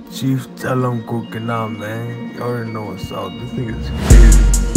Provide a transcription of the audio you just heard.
Chief, tell them cooking out, man. You already know what's up. This nigga's crazy.